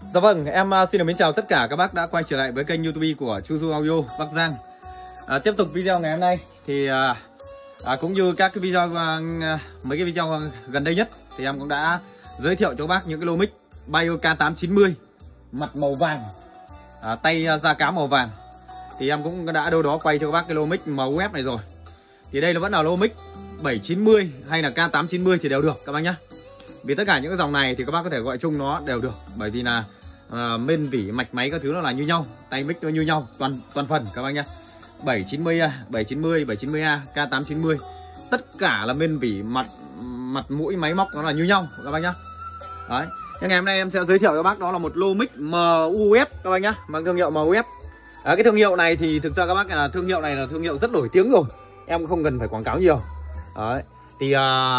Dạ vâng, em xin được mến chào tất cả các bác đã quay trở lại với kênh YouTube của Chu Du Audio Bắc Giang. Tiếp tục video ngày hôm nay thì cũng như các cái video mấy cái video gần đây nhất thì em cũng đã giới thiệu cho các bác những cái lô mic Baio K890 mặt màu vàng, tay da cá màu vàng. Thì em cũng đã đâu đó quay cho các bác cái lô mic màu web này rồi. Thì đây là vẫn là lô mic 790 hay là K890 thì đều được các bác nhé. Vì tất cả những cái dòng này thì các bác có thể gọi chung nó đều được, bởi vì là bên vỉ mạch máy các thứ nó là như nhau, tay mic nó như nhau toàn phần các bác nhé. 790A, 790, 790A, K890 tất cả là bên vỉ mặt mũi máy móc nó là như nhau các bác nhé. Đấy. Nhưng ngày hôm nay em sẽ giới thiệu cho bác đó là một lô mic MUF các bác nhé, mang thương hiệu MUF. Cái thương hiệu này thì thực ra các bác là thương hiệu này là thương hiệu rất nổi tiếng rồi, em không cần phải quảng cáo nhiều. Đấy. Thì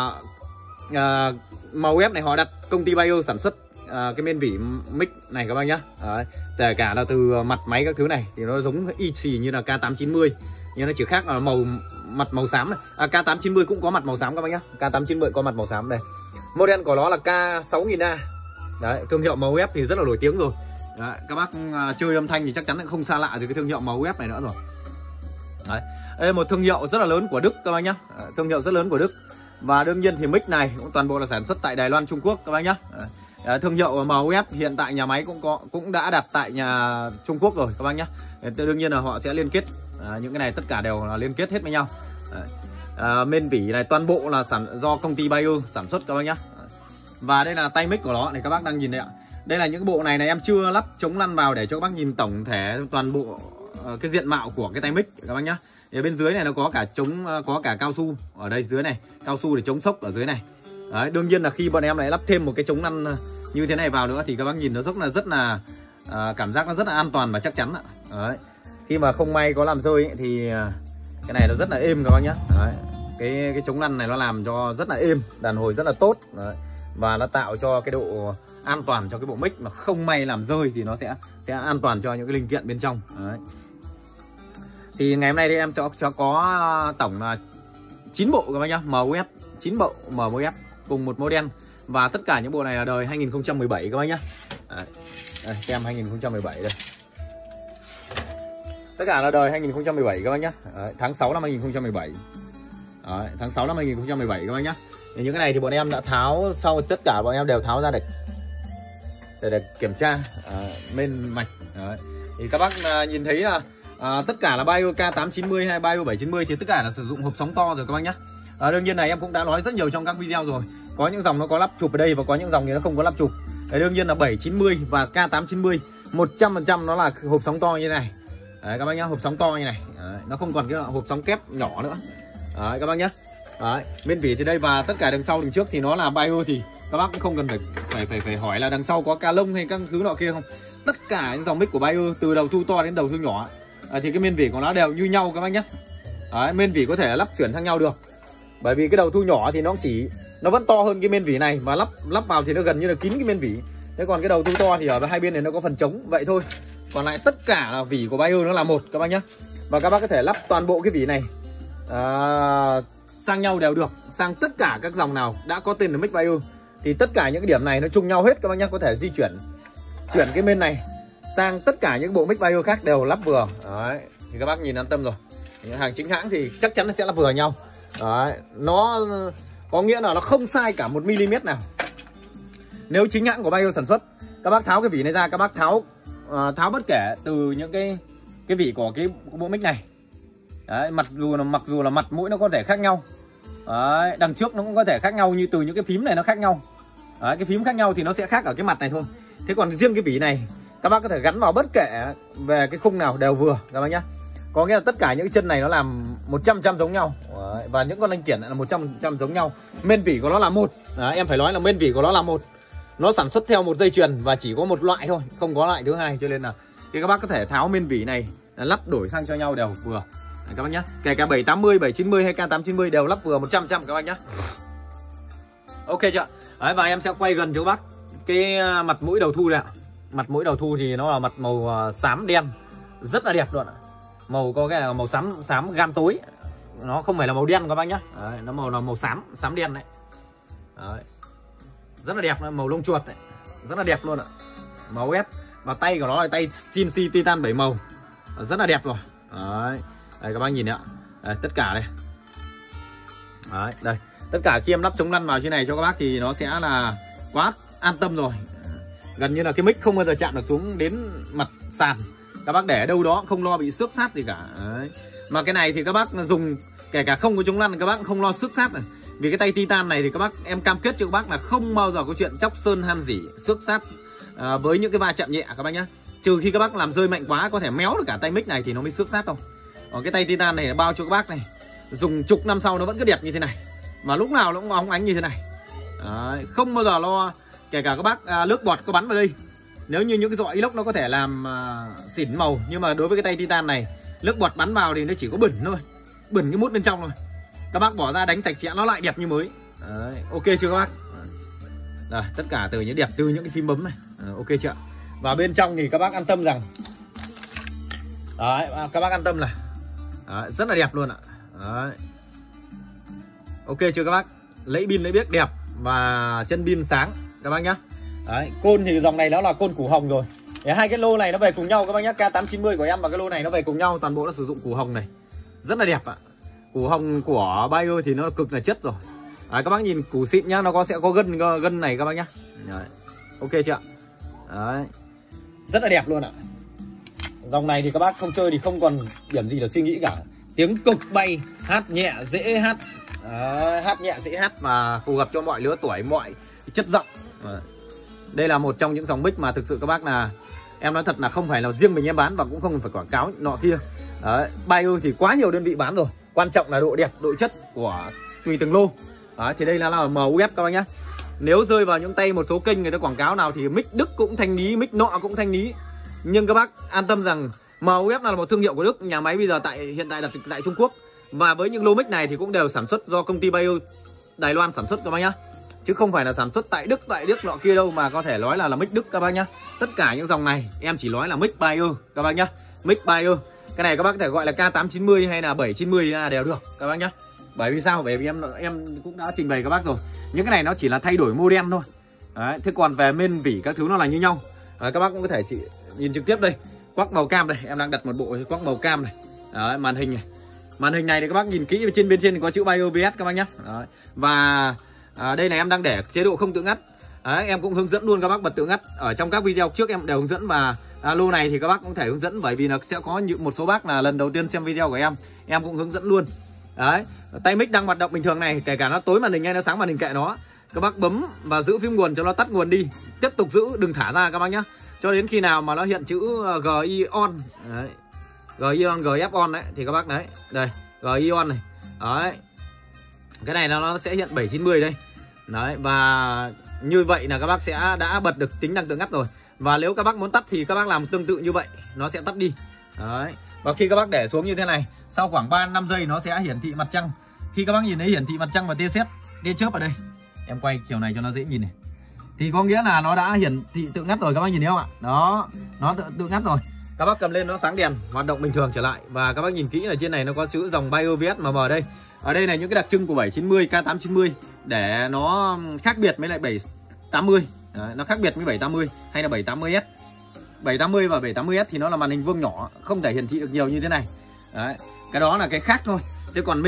MUF này họ đặt công ty Baio sản xuất cái bên vỉ mic này các bác nhá. Đấy. Kể cả là từ mặt máy các thứ này thì nó giống y xì như là K890, nhưng nó chỉ khác là mặt màu xám này. K890 cũng có mặt màu xám các bác nhá. K890 có mặt màu xám đây. Model của nó là K6000A. Đấy, thương hiệu MUF thì rất là nổi tiếng rồi. Đấy, các bác chơi âm thanh thì chắc chắn là không xa lạ gì cái thương hiệu MUF này nữa rồi. Đấy. Đây là một thương hiệu rất là lớn của Đức các bác nhá. Thương hiệu rất lớn của Đức. Và đương nhiên thì mic này cũng toàn bộ là sản xuất tại Đài Loan, Trung Quốc các bác nhá. Thương hiệu MUF hiện tại nhà máy cũng đã đặt tại nhà Trung Quốc rồi các bác nhé. Đương nhiên là họ sẽ liên kết, những cái này tất cả đều là liên kết hết với nhau. Bên vỉ này toàn bộ là do công ty Baio sản xuất các bác nhé. Và đây là tay mic của nó này các bác đang nhìn đây ạ. Đây là những bộ này em chưa lắp chống lăn vào để cho các bác nhìn tổng thể toàn bộ cái diện mạo của cái tay mic các bác nhé. Ở bên dưới này nó có cả có cả cao su ở đây dưới này, cao su để chống sốc ở dưới này. Đấy, đương nhiên là khi bọn em lại lắp thêm một cái chống lăn như thế này vào nữa thì các bác nhìn nó rất là cảm giác nó rất là an toàn và chắc chắn ạ. Đấy. Khi mà không may có làm rơi ấy, thì cái này nó rất là êm các bác nhé. Đấy. Cái chống lăn này nó làm cho rất là êm, đàn hồi rất là tốt. Đấy. Và nó tạo cho cái độ an toàn cho cái bộ mic, mà không may làm rơi thì nó sẽ an toàn cho những cái linh kiện bên trong. Đấy. Thì ngày hôm nay thì em sẽ có tổng là 9 bộ các bác nhá, MUF, 9 bộ MUF cùng một model. Và tất cả những bộ này là đời 2017 các bác nhá. Đây, xem 2017 đây. Tất cả là đời 2017 các bác nhá. Đấy, tháng 6 năm 2017. Đấy, tháng 6 năm 2017 các bác nhá. Thì những cái này thì bọn em đã tháo, sau tất cả bọn em đều tháo ra để kiểm tra bên mạch. Đấy. Thì các bác nhìn thấy là tất cả là Baio K890 hay Baio 790 thì tất cả là sử dụng hộp sóng to rồi các bác nhá. Đương nhiên này em cũng đã nói rất nhiều trong các video rồi. Có những dòng nó có lắp chụp ở đây và có những dòng thì nó không có lắp chụp. Đương nhiên là 790 và K890 100% nó là hộp sóng to như này. Đấy, các bác nhá, hộp sóng to như này. Đấy, nó không còn cái hộp sóng kép nhỏ nữa. Đấy, các bác nhá. Đấy, bên vỉ thì đây, và tất cả đằng sau đằng trước thì nó là Baio, thì các bác cũng không cần phải hỏi là đằng sau có ca lông hay các thứ nọ kia không. Tất cả những dòng mic của Baio từ đầu thu to đến đầu thu nhỏ thì cái miên vỉ của nó đều như nhau các bác nhá. Đấy, miên vỉ có thể lắp chuyển sang nhau được. Bởi vì cái đầu thu nhỏ thì nó vẫn to hơn cái miên vỉ này, và lắp vào thì nó gần như là kín cái miên vỉ. Thế còn cái đầu thu to thì ở hai bên này nó có phần trống vậy thôi. Còn lại tất cả là vỉ của Baio nó là một các bác nhé. Và các bác có thể lắp toàn bộ cái vỉ này sang nhau đều được, sang tất cả các dòng nào đã có tên là mic Baio thì tất cả những cái điểm này nó chung nhau hết các bác nhé. Có thể di chuyển cái bên này sang tất cả những bộ mic Baio khác đều lắp vừa. Đấy, thì các bác nhìn an tâm rồi. Những hàng chính hãng thì chắc chắn nó sẽ lắp vừa nhau. Đấy, nó có nghĩa là nó không sai cả 1mm nào. Nếu chính hãng của Baio sản xuất, các bác tháo cái vỉ này ra, các bác tháo bất kể từ những cái vỉ của cái bộ mic này. Đấy, mặc dù là mặt mũi nó có thể khác nhau. Đấy, đằng trước nó cũng có thể khác nhau, như từ những cái phím này nó khác nhau. Đấy, cái phím khác nhau thì nó sẽ khác ở cái mặt này thôi. Thế còn riêng cái vỉ này các bác có thể gắn vào bất kể về cái khung nào đều vừa các bác nhá. Có nghĩa là tất cả những chân này nó làm 100% giống nhau. Đấy, và những con linh kiện là 100% giống nhau. Main vỉ của nó là một. Đấy, em phải nói là main vỉ của nó là một. Nó sản xuất theo một dây chuyền và chỉ có một loại thôi, không có loại thứ hai, cho nên là thì các bác có thể tháo main vỉ này lắp đổi sang cho nhau đều vừa. Đấy, các bác nhá. Kể cả 780, 790 hay K890 đều lắp vừa 100% các bác nhá. Ok chưa? Đấy, và em sẽ quay gần cho các bác cái mặt mũi đầu thu đây ạ. Mặt mũi đầu thu thì nó là mặt màu xám đen, rất là đẹp luôn ạ. Màu có cái màu xám gam tối, nó không phải là màu đen các bác nhá. Đấy, nó là màu xám đen đấy. Đấy, rất là đẹp, màu lông chuột đấy, rất là đẹp luôn ạ. màu ép. Và tay của nó là tay CNC Titan 7 màu, rất là đẹp rồi. Đấy, đây các bác nhìn đấy ạ. Đây, tất cả đây. Đấy, đây. Tất cả khi em lắp chống lăn vào trên này cho các bác thì nó sẽ là quá an tâm rồi. Gần như là cái mic không bao giờ chạm được xuống đến mặt sàn. Các bác để ở đâu đó không lo bị xước sát gì cả. Đấy. Mà cái này thì các bác dùng kể cả không có chống lăn các bác không lo xước sát này. Vì cái tay Titan này thì các bác, em cam kết cho các bác là không bao giờ có chuyện chóc sơn han rỉ xước sát với những cái va chạm nhẹ các bác nhá. Trừ khi các bác làm rơi mạnh quá có thể méo được cả tay mic này thì nó mới xước sát thôi. Còn cái tay Titan này bao cho các bác này, dùng chục năm sau nó vẫn cứ đẹp như thế này, mà lúc nào nó cũng óng ánh như thế này. Đấy, không bao giờ lo. Kể cả các bác nước bọt có bắn vào đây, nếu như những cái dọi inox nó có thể làm xỉn màu, nhưng mà đối với cái tay Titan này, nước bọt bắn vào thì nó chỉ có bẩn thôi, bẩn cái mút bên trong thôi. Các bác bỏ ra đánh sạch sẽ nó lại đẹp như mới. Đấy, ok chưa các bác? Đây, tất cả từ những đẹp từ những cái phím bấm này. Ok chưa? Và bên trong thì các bác an tâm rằng đấy, các bác an tâm là đấy, rất là đẹp luôn ạ. Đấy. Ok chưa các bác? Lấy pin lấy biếc đẹp và chân pin sáng các bác nhá. Đấy, côn thì dòng này nó là côn củ hồng rồi. Để hai cái lô này nó về cùng nhau các bác nhá. K890 của em và cái lô này nó về cùng nhau, toàn bộ nó sử dụng củ hồng này. Rất là đẹp ạ. Củ hồng của Bayo thì nó cực là chất rồi. Đấy, các bác nhìn củ xịn nhá, nó sẽ có gân này các bác nhá. Đấy. Ok chưa? Đấy. Rất là đẹp luôn ạ. Dòng này thì các bác không chơi thì không còn điểm gì để suy nghĩ cả. Tiếng cực bay, hát nhẹ dễ hát. Đấy, hát nhẹ dễ hát và phù hợp cho mọi lứa tuổi, mọi chất giọng. Đây là một trong những dòng mic mà thực sự các bác là em nói thật là không phải là riêng mình em bán và cũng không phải quảng cáo nọ kia. Đấy, Bayo thì quá nhiều đơn vị bán rồi. Quan trọng là độ đẹp, độ chất của tùy từng lô. Đấy, thì đây là MUF các bác nhá. Nếu rơi vào những tay một số kênh người ta quảng cáo nào thì mic Đức cũng thanh lý, mic nọ cũng thanh lý. Nhưng các bác an tâm rằng MUF là một thương hiệu của Đức, nhà máy bây giờ hiện tại đặt tại Trung Quốc. Và với những lô mic này thì cũng đều sản xuất do công ty Bayo Đài Loan sản xuất các bác nhá. Chứ không phải là sản xuất tại Đức nọ kia đâu mà có thể nói là mic Đức các bác nhá. Tất cả những dòng này em chỉ nói là mic Bayo các bác nhá. Mic Bayo. Cái này các bác có thể gọi là K890 hay là 790 đều được các bác nhá. Bởi vì sao? Bởi vì em cũng đã trình bày các bác rồi. Những cái này nó chỉ là thay đổi model thôi. Đấy, thế còn về men vỉ các thứ nó là như nhau. Đấy, các bác cũng có thể nhìn trực tiếp đây. Quắc màu cam đây, em đang đặt một bộ quắc màu cam này. Đấy, màn hình này. Màn hình này thì các bác nhìn kỹ bên trên thì có chữ Bayo VS các bác nhá. Đấy. Và đây này em đang để chế độ không tự ngắt. Đấy, em cũng hướng dẫn luôn các bác bật tự ngắt. Ở trong các video trước em đều hướng dẫn và lô này thì các bác cũng thể hướng dẫn, bởi vì là sẽ có một số bác là lần đầu tiên xem video của em cũng hướng dẫn luôn. Đấy, tay mic đang hoạt động bình thường này, kể cả nó tối màn hình hay nó sáng màn hình kệ nó. Các bác bấm và giữ phím nguồn cho nó tắt nguồn đi, tiếp tục giữ đừng thả ra các bác nhá, cho đến khi nào mà nó hiện chữ GI on. Đấy. GI on, GF on đấy thì các bác đấy, đây GI on này. Đấy. Cái này nó sẽ hiện 790 đây. Đấy, và như vậy là các bác sẽ đã bật được tính năng tự ngắt rồi. Và nếu các bác muốn tắt thì các bác làm tương tự như vậy, nó sẽ tắt đi. Đấy. Và khi các bác để xuống như thế này, sau khoảng 3-5 giây nó sẽ hiển thị mặt trăng. Khi các bác nhìn thấy hiển thị mặt trăng và tia sét, tia chớp ở đây, em quay chiều này cho nó dễ nhìn này, thì có nghĩa là nó đã hiển thị tự ngắt rồi các bác nhìn thấy không ạ? Đó, nó tự ngắt rồi. Các bác cầm lên nó sáng đèn, hoạt động bình thường trở lại. Và các bác nhìn kỹ ở trên này nó có chữ dòng Bayo VS MM ở đây. Ở đây là những cái đặc trưng của 790, K890 để nó khác biệt với lại 780. Đấy, nó khác biệt với 780 hay là 780S. 780 và 780S thì nó là màn hình vuông nhỏ, không thể hiển thị được nhiều như thế này. Đấy, cái đó là cái khác thôi. Thế còn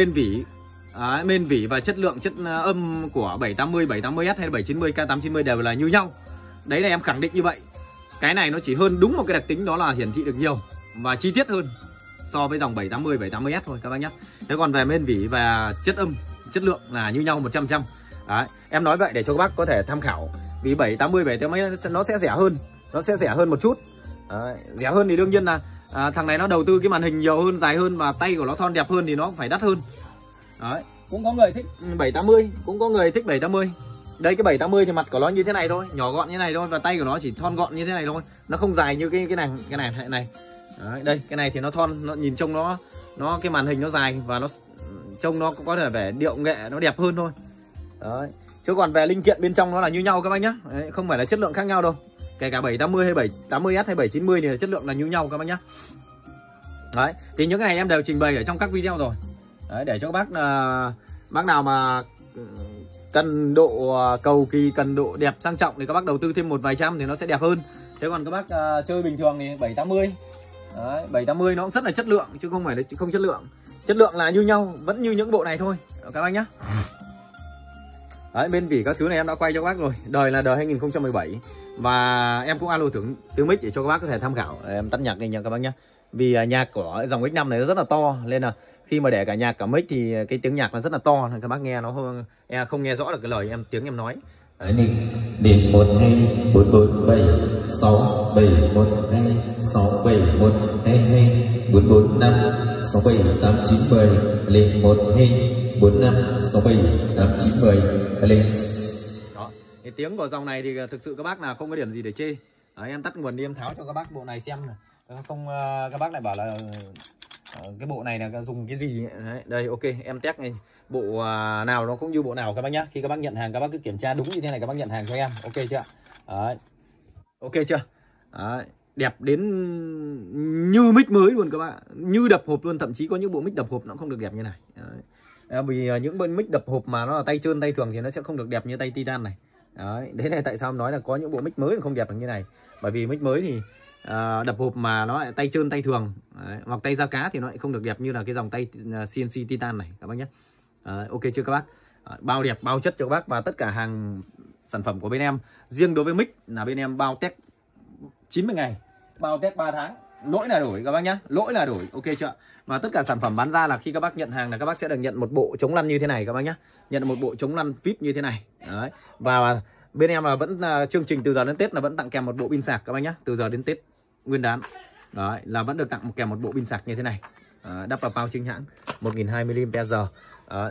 men vỉ và chất lượng chất âm của 780, 780S hay là 790, K890 đều là như nhau. Đấy là em khẳng định như vậy. Cái này nó chỉ hơn đúng một cái đặc tính đó là hiển thị được nhiều và chi tiết hơn so với dòng 780, 780S thôi các bác nhé. Thế còn về men vỉ và chất âm, chất lượng là như nhau 100%. Đấy, em nói vậy để cho các bác có thể tham khảo. Vì 780, 780S nó sẽ rẻ hơn. Nó sẽ rẻ hơn một chút. Đấy, rẻ hơn thì đương nhiên là thằng này nó đầu tư cái màn hình nhiều hơn, dài hơn và tay của nó thon đẹp hơn thì nó cũng phải đắt hơn. Đấy, cũng có người thích 780, cũng có người thích 780. Đây cái 780 thì mặt của nó như thế này thôi, nhỏ gọn như thế này thôi và tay của nó chỉ thon gọn như thế này thôi. Nó không dài như cái này. Đấy, đây cái này thì nó thon, nó nhìn trông nó cái màn hình nó dài và nó trông nó có thể vẻ điệu nghệ nó đẹp hơn thôi. Đấy. Chứ còn về linh kiện bên trong nó là như nhau các bác nhá. Đấy, không phải là chất lượng khác nhau đâu. Kể cả 780 hay 780S hay 790 thì chất lượng là như nhau các bác nhá. Đấy, thì những cái này em đều trình bày ở trong các video rồi. Đấy, để cho các bác nào mà cần độ cầu kỳ, cần độ đẹp sang trọng thì các bác đầu tư thêm một vài trăm thì nó sẽ đẹp hơn. Thế còn các bác chơi bình thường thì 780. Đấy, 780 nó cũng rất là chất lượng chứ không phải là không chất lượng. Chất lượng là như nhau, vẫn như những bộ này thôi các bác nhá. Đấy, bên vỉ các thứ này em đã quay cho các bác rồi. Đời là đời 2017. Và em cũng alo thử tiếng mic để cho các bác có thể tham khảo. Em tắt nhạc đi nha các bác nhé. Vì nhạc của dòng X5 này nó rất là to, nên là khi mà để cả nhạc cả mic thì cái tiếng nhạc nó rất là to, nên các bác nghe nó không nghe rõ được cái lời tiếng em nói. Điện 124247612671224445678910 lên 1245678910 lên. Đó, cái tiếng của dòng này thì thực sự các bác là không có điểm gì để chê. Đấy, em tắt nguồn đi em tháo cho các bác bộ này xem này. Không các bác lại bảo là cái bộ này là dùng cái gì. Đấy, đây ok em test ngay bộ nào nó cũng như bộ nào các bác nhá. Khi các bác nhận hàng các bác cứ kiểm tra đúng như thế này, các bác nhận hàng cho em, ok chưa? Đấy. Ok chưa? Đấy. Đẹp đến như mic mới luôn các bác, như đập hộp luôn, thậm chí có những bộ mic đập hộp nó không được đẹp như này. Đấy. Vì những bên mic đập hộp mà nó là tay trơn tay thường thì nó sẽ không được đẹp như tay Titan này. Đấy, thế này tại sao em nói là có những bộ mic mới không đẹp được như này, bởi vì mic mới thì đập hộp mà nó lại tay trơn tay thường. Đấy, hoặc tay da cá thì nó lại không được đẹp như là cái dòng tay CNC Titan này các bác nhé. Ok chưa các bác? Bao đẹp bao chất cho các bác, và tất cả hàng sản phẩm của bên em riêng đối với mic là bên em bao test 90 ngày, bao test 3 tháng, lỗi là đổi các bác nhé, lỗi là đổi, ok chưa? Và tất cả sản phẩm bán ra là khi các bác nhận hàng là các bác sẽ được nhận một bộ chống lăn như thế này các bác nhé, nhận một bộ chống lăn VIP như thế này. Đấy. Và bên em là vẫn chương trình từ giờ đến Tết là vẫn tặng kèm một bộ pin sạc các bác nhé, từ giờ đến Tết Nguyên đán. Đấy, là vẫn được tặng kèm một bộ pin sạc như thế này. Đắp vào bao chính hãng 1200 mAh.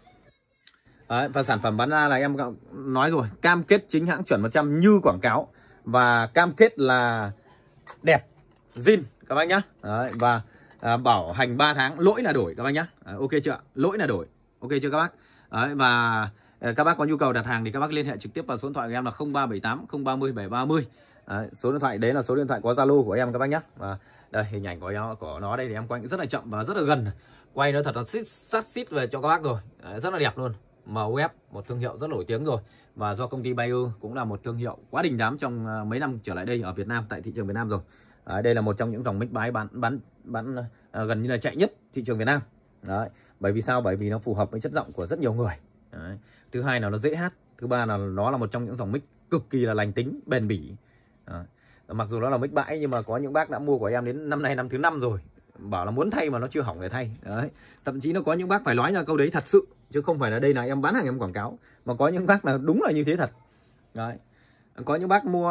Đấy, và sản phẩm bán ra là em nói rồi, cam kết chính hãng chuẩn 100 như quảng cáo, và cam kết là đẹp zin các bác nhá. Đấy, và bảo hành 3 tháng, lỗi là đổi các bác nhá. Ok chưa? Lỗi là đổi, ok chưa các bác? Đấy, và các bác có nhu cầu đặt hàng thì các bác liên hệ trực tiếp vào số điện thoại của em là 0378 030 730. Đấy, số điện thoại đấy là số điện thoại có Zalo của em các bác nhá. Và đây hình ảnh của nó đây thì em quay rất là chậm và rất là gần, quay nó thật là sát xít về cho các bác rồi. Đấy, rất là đẹp luôn. MWF, một thương hiệu rất nổi tiếng rồi, và do công ty Bayer cũng là một thương hiệu quá đình đám trong mấy năm trở lại đây ở Việt Nam, tại thị trường Việt Nam rồi. Đây là một trong những dòng mic bái bán gần như là chạy nhất thị trường Việt Nam. Đấy, bởi vì sao? Bởi vì nó phù hợp với chất giọng của rất nhiều người. Đấy. Thứ hai là nó dễ hát, thứ ba là nó là một trong những dòng mic cực kỳ là lành tính, bền bỉ. Đấy. Mặc dù nó là mic bãi nhưng mà có những bác đã mua của em đến năm nay năm thứ 5 rồi, bảo là muốn thay mà nó chưa hỏng để thay. Đấy. Thậm chí nó có những bác phải nói ra câu đấy thật sự, chứ không phải là đây là em bán hàng em quảng cáo, mà có những bác là đúng là như thế thật. Đấy. Có những bác mua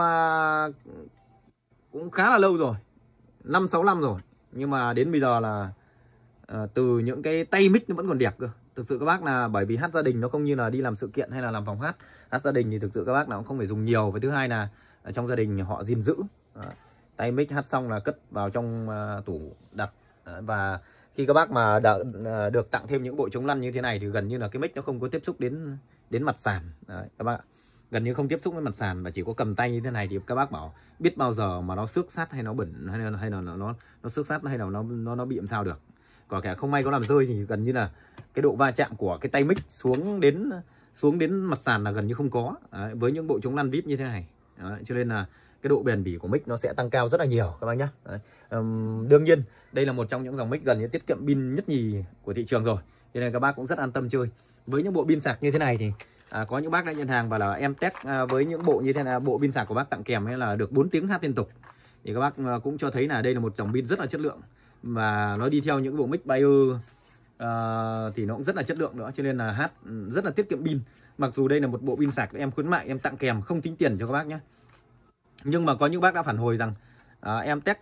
cũng khá là lâu rồi, 5-6 năm rồi, nhưng mà đến bây giờ là từ những cái tay mic nó vẫn còn đẹp cơ. Thực sự các bác là bởi vì hát gia đình nó không như là đi làm sự kiện hay là làm phòng hát. Hát gia đình thì thực sự các bác là cũng không phải dùng nhiều, và thứ hai là ở trong gia đình họ gìn giữ. Tay mic hát xong là cất vào trong tủ đặt. Và khi các bác mà được tặng thêm những bộ chống lăn như thế này thì gần như là cái mic nó không có tiếp xúc đến mặt sàn. Đấy, các bác gần như không tiếp xúc với mặt sàn, và chỉ có cầm tay như thế này thì các bác bảo biết bao giờ mà nó xước sát hay nó bẩn hay là nó xước sát hay là nó bị làm sao được. Còn cả không may có làm rơi thì gần như là cái độ va chạm của cái tay mic xuống đến mặt sàn là gần như không có. Đấy, với những bộ chống lăn VIP như thế này. Đấy, cho nên là cái độ bền bỉ của mic nó sẽ tăng cao rất là nhiều các bác nhé. Đương nhiên đây là một trong những dòng mic gần như tiết kiệm pin nhất nhì của thị trường rồi, cho nên các bác cũng rất an tâm chơi. Với những bộ pin sạc như thế này thì có những bác đã nhận hàng và là em test với những bộ như thế này, bộ pin sạc của bác tặng kèm ấy là được 4 tiếng hát liên tục, thì các bác cũng cho thấy là đây là một dòng pin rất là chất lượng, và nó đi theo những bộ mic Bayer thì nó cũng rất là chất lượng nữa, cho nên là hát rất là tiết kiệm pin. Mặc dù đây là một bộ pin sạc em khuyến mại em tặng kèm không tính tiền cho các bác nhé, nhưng mà có những bác đã phản hồi rằng em test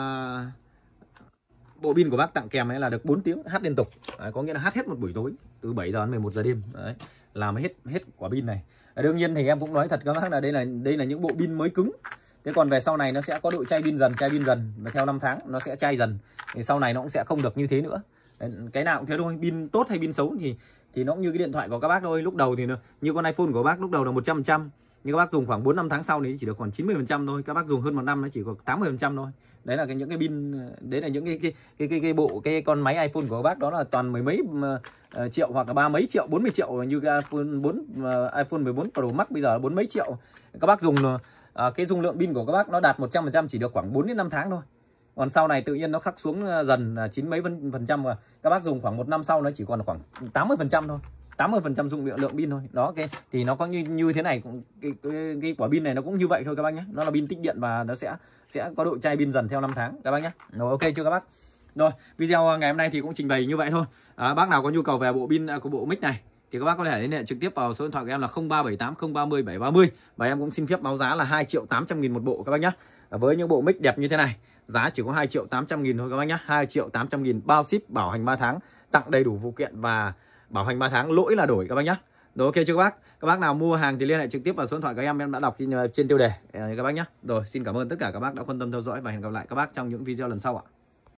bộ pin của bác tặng kèm ấy là được 4 tiếng hát liên tục. Đấy, có nghĩa là hát hết một buổi tối từ 7 giờ đến 11 giờ đêm. Đấy, làm hết quả pin này. Đương nhiên thì em cũng nói thật các bác là đây là những bộ pin mới cứng. Thế còn về sau này nó sẽ có độ chai pin dần, và theo 5 tháng nó sẽ chai dần. Thì sau này nó cũng sẽ không được như thế nữa. Đấy, cái nào cũng thế thôi, pin tốt hay pin xấu thì nó cũng như cái điện thoại của các bác thôi. Lúc đầu thì như con iPhone của bác lúc đầu là 100%, nhưng các bác dùng khoảng 4-5 tháng sau thì chỉ được còn 90% thôi. Các bác dùng hơn 1 năm nó chỉ có 80% thôi. Đấy là những cái pin, đấy là những cái con máy iPhone của các bác đó là toàn mười mấy triệu hoặc là 30 mấy triệu, 40 triệu như cái iPhone 14 Pro Max bây giờ là 40 mấy triệu. Các bác dùng cái dung lượng pin của các bác nó đạt 100% chỉ được khoảng 4 đến 5 tháng thôi. Còn sau này tự nhiên nó khắc xuống dần là 90 mấy phần trăm, và các bác dùng khoảng 1 năm sau nó chỉ còn khoảng 80% thôi, 80% dung lượng pin thôi. Đó, cái thì nó có như thế này, cái quả pin này nó cũng như vậy thôi các bác nhé. Nó là pin tích điện và nó sẽ có độ chai pin dần theo năm tháng các bác nhé. Rồi, ok chưa các bác? Rồi, video ngày hôm nay thì cũng trình bày như vậy thôi. Bác nào có nhu cầu về bộ pin của bộ mic này thì các bác có thể liên hệ trực tiếp vào số điện thoại của em là 0378 030 730, và em cũng xin phép báo giá là 2.800.000 một bộ các bác nhé. Với những bộ mic đẹp như thế này, giá chỉ có 2.800.000 thôi các bác nhé. 2.800.000 bao ship, bảo hành 3 tháng, tặng đầy đủ phụ kiện và bảo hành 3 tháng, lỗi là đổi các bác nhé. Rồi, ok chưa các bác? Các bác nào mua hàng thì liên hệ trực tiếp vào số điện thoại của em đã đọc trên tiêu đề các bác nhé. Rồi, xin cảm ơn tất cả các bác đã quan tâm theo dõi và hẹn gặp lại các bác trong những video lần sau ạ.